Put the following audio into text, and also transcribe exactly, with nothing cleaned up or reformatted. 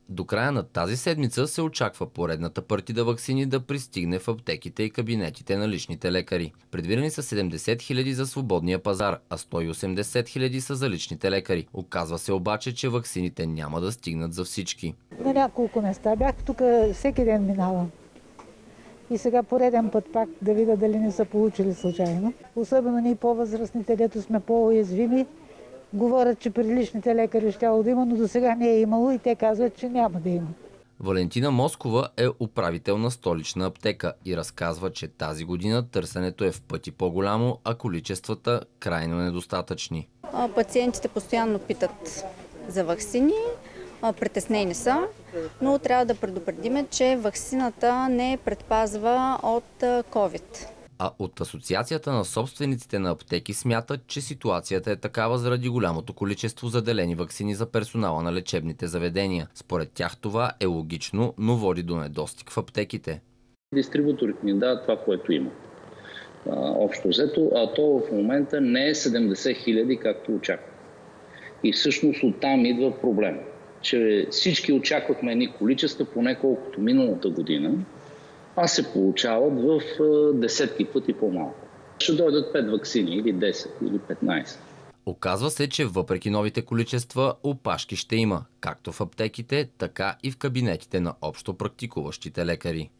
До края на тази седмица се очаква поредната партида ваксини да пристигне в аптеките и кабинетите на личните лекари. Предвидени са седемдесет хиляди за свободния пазар, а сто и осемдесет хиляди са за личните лекари. Оказва се обаче, че ваксините няма да стигнат за всички. На няколко места бях, тук всеки ден минавам. И сега пореден път пак да видя дали не са получили случайно. Особено ние по-възрастните, дето сме по-уязвими, говорят, че при личните лекари щяло да има, но до сега не е имало и те казват, че няма да има. Валентина Москова е управител на столична аптека и разказва, че тази година търсенето е в пъти по-голямо, а количествата крайно недостатъчни. Пациентите постоянно питат за ваксини, притеснени са, но трябва да предупредим, че ваксината не предпазва от ковид. А от Асоциацията на собствениците на аптеки смятат, че ситуацията е такава заради голямото количество заделени ваксини за персонала на лечебните заведения. Според тях това е логично, но води до недостиг в аптеките. Дистрибуторите ни дават това, което има. Общо взето, а то в момента не е седемдесет хиляди, както очакват. И всъщност оттам идва проблем, че всички очаквахме едни количества, поне колкото миналата година, а се получават в десетки пъти по-малко. Ще дойдат пет ваксини, или десет, или петнайсет. Оказва се, че въпреки новите количества, опашки ще има, както в аптеките, така и в кабинетите на общо практикуващите лекари.